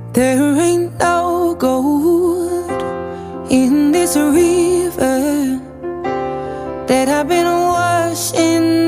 There ain't no gold in this river that I've been washing